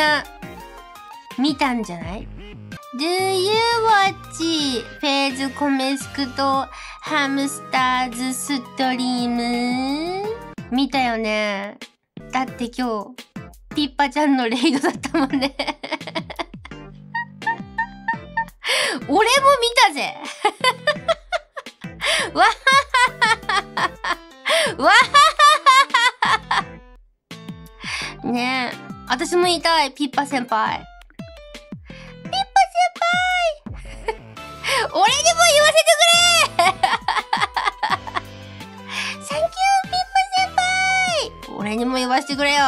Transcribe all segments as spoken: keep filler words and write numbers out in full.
な見たんじゃない？ Do you watch フェーズコメスクとハムスターズストリーム？見たよね。だって今日ピッパちゃんのレイドだったもんね。俺も見たぜ。わははははわはははねえ、私も言いたい。ピッパ先輩、ピッパ先輩俺にも言わせてくれサンキューピッパ先輩、俺にも言わせてくれよ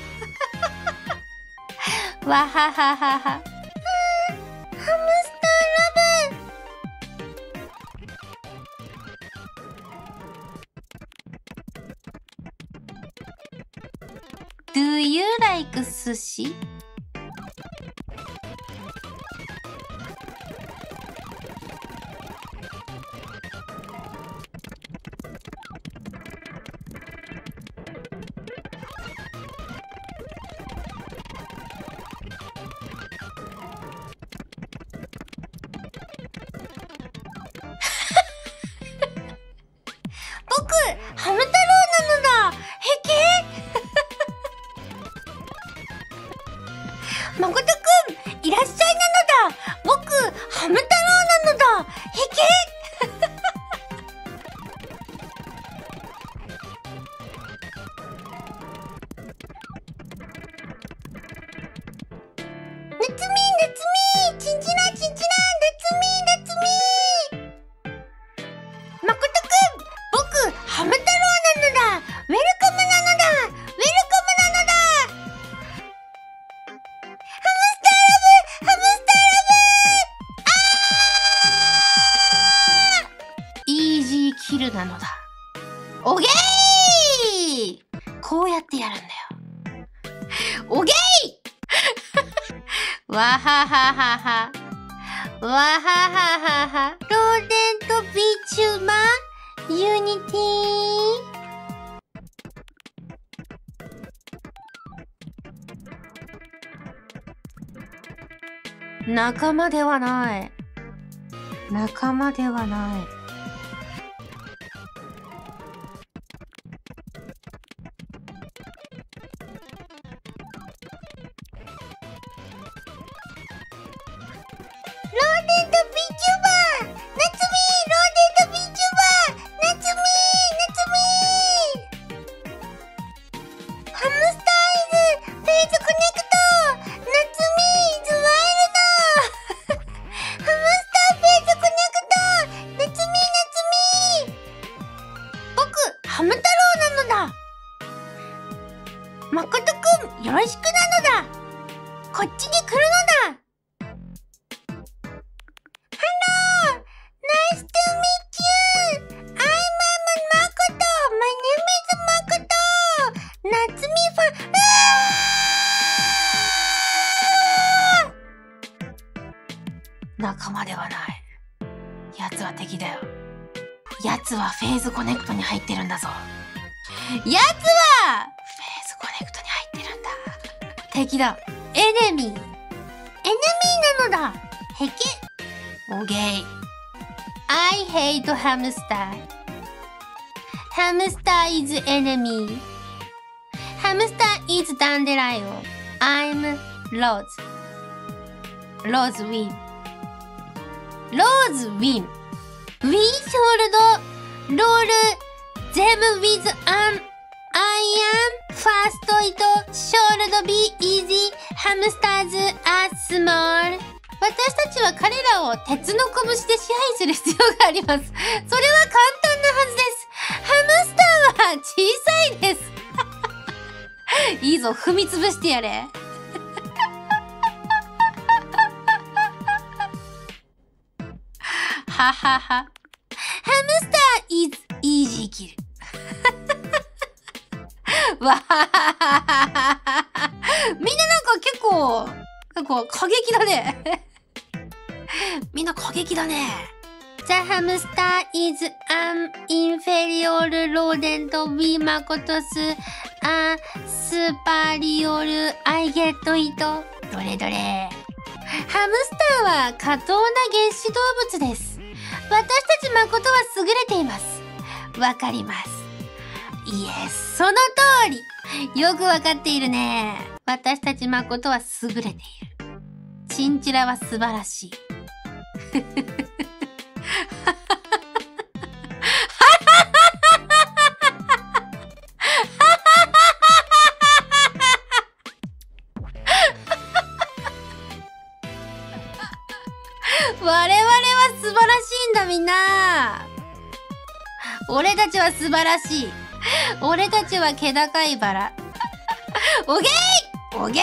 わはははは。Do you like 寿司？僕、ハム太郎なのだ。へけ誠くん、いらっしゃいなのだ。僕、ハム太郎なのだ。へけなつみん、なつみん、ちんちら、ちんちら、なつみん、なつみん。誠くん、僕、ハム太郎なのだ。ウェルカムなのだ。ウェルカムなのだ。キルなのだ。おげー！こうやってやるんだよ。おげー！わはははは。わはははは。ローデントビーチューマーユニティ。仲間ではない。仲間ではない。ローデントビーチューバー、夏美、ローデントビーチューバー、夏美、夏美。ハムスターイズフェイズコネクト、夏美イズワイルド。ハムスターフェイズコネクト、夏美、夏美。僕、ハム太郎なのだ。誠くん、よろしくなのだ。こっちに来るのだ。Nice to meet you! I'm Makoto! My name is Makoto! 夏美ファン、仲間ではない。奴は敵だよ。奴はフェーズコネクトに入ってるんだぞ。奴はフェーズコネクトに入ってるんだ。敵だ。エネミー。エネミーなのだ。へけ。おげい。I hate hamster. Hamster is enemy. Hamster is dandelion. I'm Rose. Rose win. Rose win. We should roll them with an iron. First it should be easy. Hamsters are small.私たちは彼らを鉄の拳で支配する必要があります。それは簡単なはずです。ハムスターは小さいです。いいぞ、踏みつぶしてやれ。ははは。ハムスター is easy kill. わはははは。みんななんか結構、なんか過激だね。みんな過激だね。The hamster is an inferior rodent. We makotos are superior. I get it. どれどれ。ハムスターは過当な月種動物です。私たち誠は優れています。わかります。イエス、その通り。よくわかっているね。私たち誠は優れている。チンチラは素晴らしい。我々は素晴らしいんだみんな。俺たちは素晴らしい。俺たちは気高いバラ。オゲイオゲイ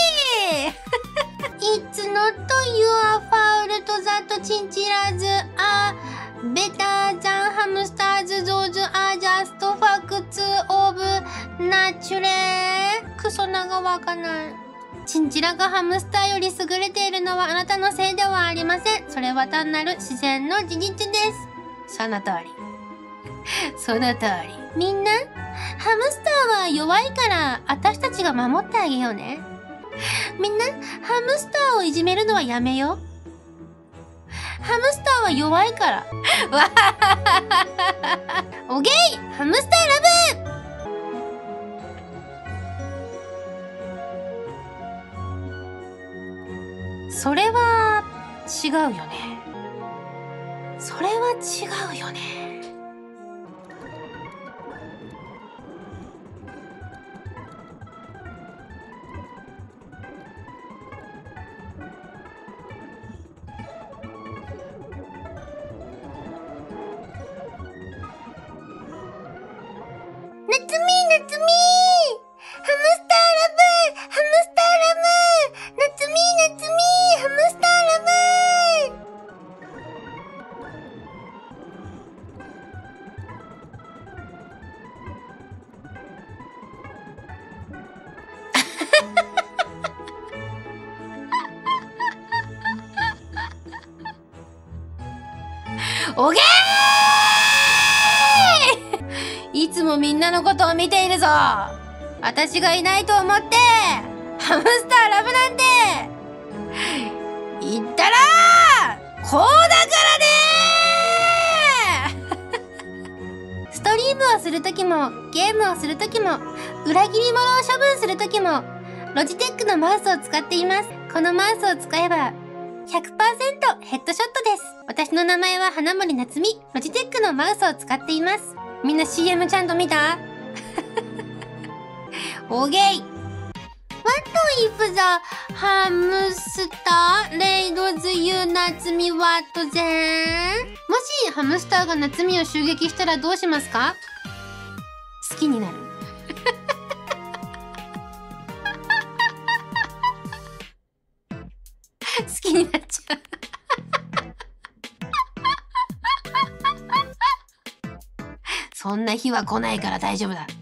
It's not your fault that chinchillas are better than hamsters. Those are just facts of nature. クソ長わかない。チンチラがハムスターより優れているのはあなたのせいではありません。それは単なる自然の事実です。その通り。その通り。みんな、ハムスターは弱いから私たちが守ってあげようね。みんな、ハムスターをいじめるのはやめよう。ハムスターは弱いから。わははは。オゲイハムスターラブそれは違うよね。それは違うよね。夏美夏美ハムスターラブハムスターラブ夏美夏美ハムスターラブおげーいつもみんなのことを見ているぞ。私がいないと思ってハムスターラブなんて言ったらこうだからねストリームをするときもゲームをするときも裏切り者を処分するときもロジテックのマウスを使っています。このマウスを使えば ひゃくパーセント ヘッドショットです。私の名前は花森夏美。ロジテックのマウスを使っています。みんな シーエム ちゃんと見たオゲイ What if the hamster raids you 夏美 what then? もしハムスターが夏美を襲撃したらどうしますか？好きになる好きになっちゃうそんな日は来ないから大丈夫だ。